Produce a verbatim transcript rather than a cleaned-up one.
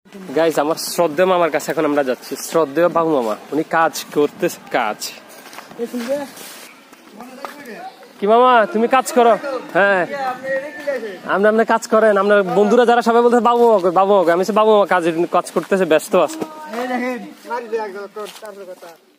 Guys আমার শ্রদ্ধেয় মামার কাছে এখন আমরা যাচ্ছি। শ্রদ্ধেয় বাবু মামা, উনি কাজ করতেছে। কাজ কি মামা, তুমি কাজ করো? হ্যাঁ আমরা আপনি কাজ করেন। আপনার বন্ধুরা যারা সবাই বলতে বাবু মামা বাবু মামা, আমি বাবু মামা কাজ কাজ করতেছে, ব্যস্ত আছে।